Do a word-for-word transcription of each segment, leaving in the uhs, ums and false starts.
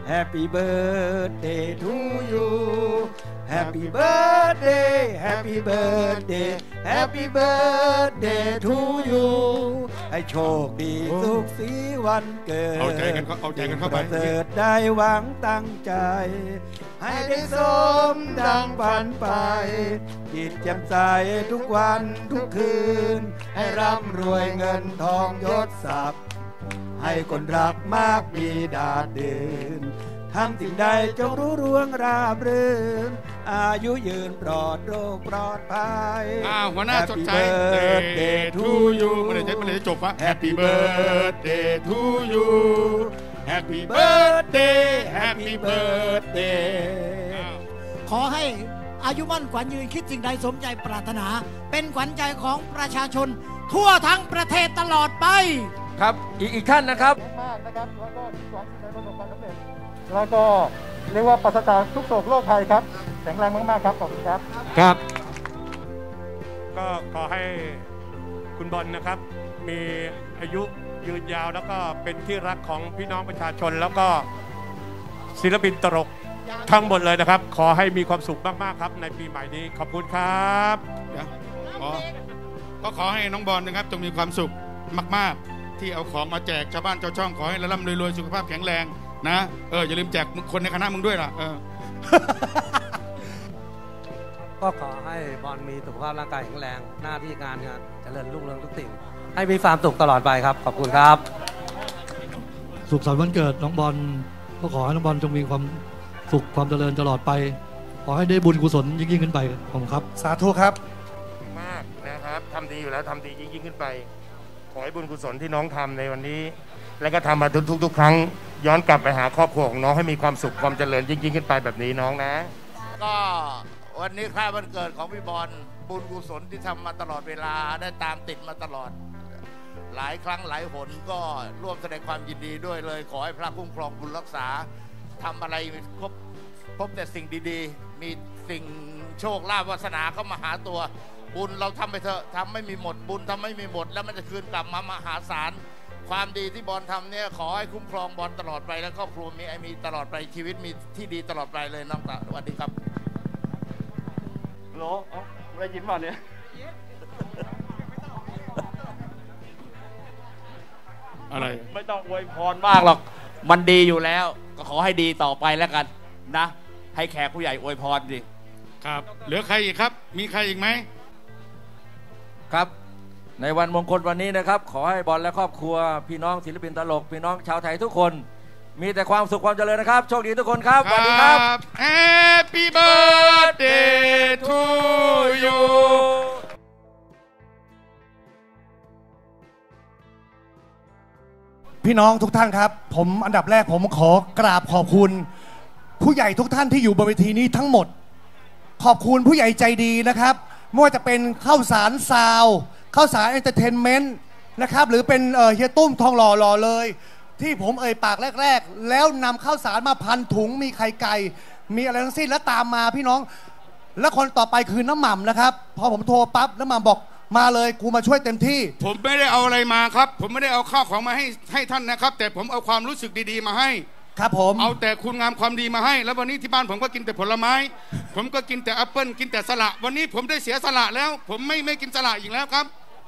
Happy birthday to you Happy birthday Happy birthday Happy birthday to you ให้โชคดีสุขสีวันเกิดเอาใจกันเอาใจกันเข้าไปประเสริฐได้หวังตั้งใจให้ได้สมดังฝันไปจิตแจ่มใสทุกวันทุกคืนให้ร่ำรวยเงินทองยศศักดิ์ให้คนรักมากมีดาดดินทำสิ่งใดจงรู้ร่วงราบรื่นอายุยืนปลอดโรคปลอดภัยอ้าวหัวหน้าสดใจ Birthday to you เมื่อไหร่จะเมื่อไหร่จะจบวะ Happy birthday to you Happy birthday Happy birthday ขอให้อายุมั่นขวัญยืนคิดสิ่งใดสมใจปรารถนาเป็นขวัญใจของประชาชนทั่วทั้งประเทศตลอดไปครับอีกอีกท่านนะครับมากนะครับแล้วก็หวังสิ่งใดประสบความสำเร็จแล้วก็เรียกว่าปราศจากทุกโศกโรคภัยครับแข็งแรงมากๆครับขอบคุณครับครับก็ขอให้คุณบอลนะครับมีอายุยืนยาวแล้วก็เป็นที่รักของพี่น้องประชาชนแล้วก็ศิลปินตลกทั้งหมดเลยนะครับขอให้มีความสุขมากๆครับในปีใหม่นี้ขอบคุณครับก็ขอให้น้องบอลนะครับจงมีความสุขมากๆที่เอาของมาแจกชาวบ้านชาวช่องขอให้ร่ำรวยๆสุขภาพแข็งแรงนะเอออย่าลืมแจกคนในคณะมึงด้วยล่ะเออก็ขอให้บอลมีสุขภาพร่างกายแข็งแรงหน้าที่การงานเจริญรุ่งเรืองทุกสิ่งให้มีความสุขตลอดไปครับขอบคุณครับสุขสันต์วันเกิดน้องบอลก็ขอให้น้องบอลจงมีความสุขความเจริญตลอดไปขอให้ได้บุญกุศลยิ่งยิ่งขึ้นไปขอบคุณครับสาธุครับมากนะครับทำดีอยู่แล้วทำดียิ่งยิ่งขึ้นไปขอให้บุญกุศลที่น้องทำในวันนี้และก็ทำมาทุกทุกครั้งย้อนกลับไปหาครอบครัวของน้องให้มีความสุขความเจริญยิ่งยิ่งขึ้นไปแบบนี้น้องนะก็วันนี้คล้ายวันเกิดของพี่บอลบุญกุศลที่ทำมาตลอดเวลาได้ตามติดมาตลอดหลายครั้งหลายหนก็ร่วมแสดงความยินดีด้วยเลยขอให้พระคุ้มครองบุญรักษาทำอะไรพบพบแต่สิ่งดีๆมีสิ่งโชคลาภวาสนาเข้ามาหาตัวบุญเราทำไปเถอะทำไม่มีหมดบุญทำไม่มีหมดแล้วมันจะคืนกลับมามหาศาลความดีที่บอลทำเนี่ยขอให้คุ้มครองบอลตลอดไปและครอบครัวมีไอมีตลอดไปชีวิตมีที่ดีตลอดไปเลยน้องตาสวัสดีครับโหลอะไรยิ้มมาเนี่ยอะไรไม่ต้องอวยพรมากหรอกมันดีอยู่แล้วก็ขอให้ดีต่อไปแล้วกันนะให้แขกผู้ใหญ่อวยพรดิครับเหลือใครอีกครับมีใครอีกไหมครับในวันมงคลวันนี้นะครับขอให้บอลและครอบครัวพี่น้องศิลปินตลกพี่น้องชาวไทยทุกคนมีแต่ความสุขความเจริญนะครับโชคดีทุกคนครับสวัสดีครับ Happy birthday to you พี่น้องทุกท่านครับผมอันดับแรกผมขอกราบขอบคุณผู้ใหญ่ทุกท่านที่อยู่บนเวทีนี้ทั้งหมดขอบคุณผู้ใหญ่ใจดีนะครับไม่ว่าจะเป็นข้าวสารซาวข้าวสารเอนเตอร์เทนเมนต์นะครับหรือเป็นเฮียตุ้มทองหล่อหล่อเลยที่ผมเอ่ยปากแรกๆแล้วนำข้าวสารมาพันถุงมีไข่ไก่มีอะไรทั้งสิ้นแล้วตามมาพี่น้องและคนต่อไปคือน้ำหม่ำนะครับพอผมโทรปั๊บน้ำหม่ำบอกมาเลยกูมาช่วยเต็มที่ผมไม่ได้เอาอะไรมาครับผมไม่ได้เอาข้าวของมาให้ให้ท่านนะครับแต่ผมเอาความรู้สึกดีๆมาให้ครับผมเอาแต่คุณงามความดีมาให้แล้ววันนี้ที่บ้านผมก็กินแต่ผลไม้ผมก็กินแต่แอปเปิ้ลกินแต่สละวันนี้ผมได้เสียสละแล้วผมไม่ไม่กินสละอีกแล้วครับ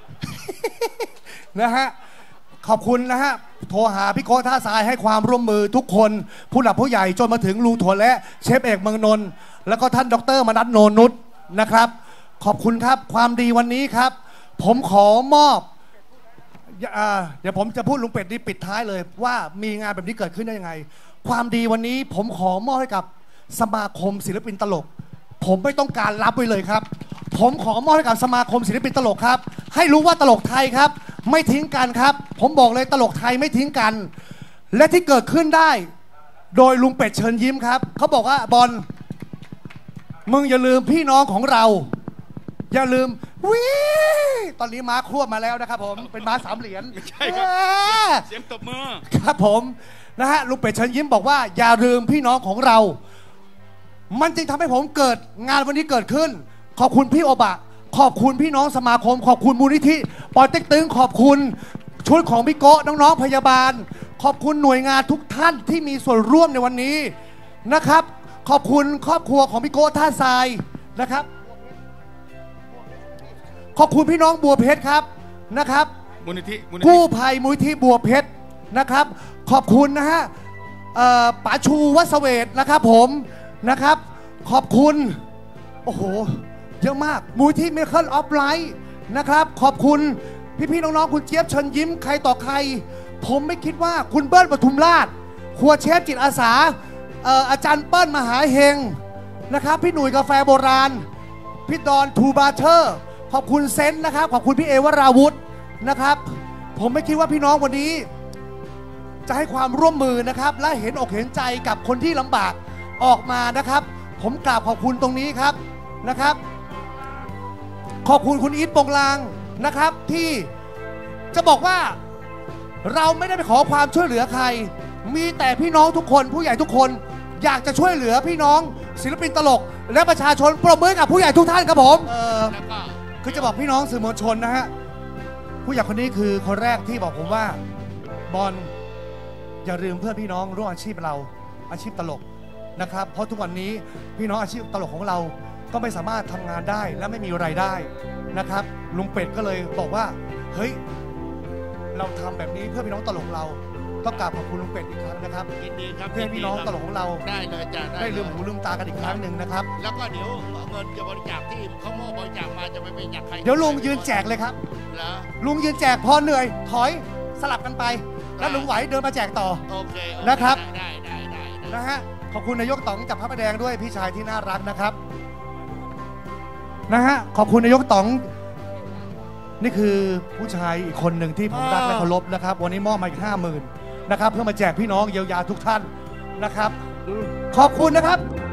นะฮะขอบคุณนะฮะโทรหาพี่โก้ท่าทรายให้ความร่วมมือทุกคนผู้หลักผู้ใหญ่จนมาถึงลุงถั่วและเชฟเอกเมืองนนท์แล้วก็ท่านดร.มนัสโนนุชนะครับขอบคุณครับความดีวันนี้ครับผมขอมอบเดี๋ยวผมจะพูดลุงเป็ดนี่ปิดท้ายเลยว่ามีงานแบบนี้เกิดขึ้นได้ยังไงความดีวันนี้ผมขอมอบให้กับสมาคมศิลปินตลกผมไม่ต้องการรับไว้เลยครับผมขอมอบให้กับสมาคมศิลปินตลกครับให้รู้ว่าตลกไทยครับไม่ทิ้งกันครับผมบอกเลยตลกไทยไม่ทิ้งกันและที่เกิดขึ้นได้โดยลุงเป็ดเชิญยิ้มครับเขาบอกว่าบอลมึงอย่าลืมพี่น้องของเราอย่าลืมวิตอนนี้ม้าครวบมาแล้วนะครับผมเป็นม้าสามเหรียญไม่ใช่ครับเสียงตบมือครับผมนะฮะลุงเป็ดเชิญยิ้มบอกว่าอย่าลืมพี่น้องของเรามันจึงทำให้ผมเกิดงานวันนี้เกิดขึ้นขอบคุณพี่โอบะขอบคุณพี่น้องสมาคมขอบคุณมูลนิธิปอเต็กตึงขอบคุณชุดของพี่โก้น้องๆพยาบาลขอบคุณหน่วยงานทุกท่านที่มีส่วนร่วมในวันนี้นะครับขอบคุณครอบครัวของพี่โก้ท่าทรายนะครับขอบคุณพี่น้องบัวเพชรครับนะครับมูลนิธิกู้ภัยมูลนิธิบัวเพชรนะครับขอบคุณนะฮะป๋าชูวัสเวทนะครับผมนะครับขอบคุณโอ้โหเยอะมากมูลนิธิมิราเคิลออฟไลท์นะครับขอบคุณพี่ๆน้องๆคุณเจี๊ยบเชิญยิ้มใครต่อใครผมไม่คิดว่าคุณเบิ้ลปทุมราชครัวเชฟจิตอาสาอาจารย์เปิ้ลมหาเฮงนะครับพี่หนุ่ยกาแฟโบราณพี่ดอนทูบาเทอร์ขอบคุณเซนต์นะครับขอบคุณพี่เอวราวุธนะครับผมไม่คิดว่าพี่น้องวันนี้จะให้ความร่วมมือนะครับและเห็นอกเห็นใจกับคนที่ลำบากออกมานะครับผมกราบขอบคุณตรงนี้ครับนะครับขอบคุณคุณอีทปงลางนะครับที่จะบอกว่าเราไม่ได้ไปขอความช่วยเหลือใครมีแต่พี่น้องทุกคนผู้ใหญ่ทุกคนอยากจะช่วยเหลือพี่น้องศิลปินตลกและประชาชนปรบมือกับผู้ใหญ่ทุกท่านครับผมเออคือจะบอกพี่น้องสื่อมวลชนนะฮะผู้ใหญ่คนนี้คือคนแรกที่บอกผมว่าบอลอย่าลืมเพื่อนพี่น้องร่วมอาชีพเราอาชีพตลกนะครับเพราะทุกวันนี้พี่น้องอาชีพตลกของเราก็ไม่สามารถทำงานได้และไม่มีรายได้นะครับลุงเป็ดก็เลยบอกว่าเฮ้ยเราทำแบบนี้เพื่อพี่น้องตลกเราต้องกราบขอบคุณลุงเป็ดอีกครั้งนะครับยินดีครับเพื่อพี่น้องตลกของเราได้เลยจ้ะได้ลืมหูลืมตากันอีกครั้งหนึ่งนะครับแล้วก็เดี๋ยวเงินจะบริจาคที่เขามอบบริจาคมาจะไปเป็นจากใครเดี๋ยวลุงยืนแจกเลยครับลุงยืนแจกพอเหนื่อยถอยสลับกันไปแล้วลุงไหวเดินมาแจกต่อโอเคนะครับได้ได้ได้นะฮะขอบคุณนายกต๋องกับพระประแดงด้วยพี่ชายที่น่ารักนะครับนะฮะขอบคุณนายกต๋องนี่คือผู้ชายอีกคนหนึ่งที่ผมรักและเคารพนะครับวันนี้มอบมาอีกห้าหมื่นนะครับเพื่อมาแจกพี่น้องเยียวยาทุกท่านนะครับขอบคุณนะครับ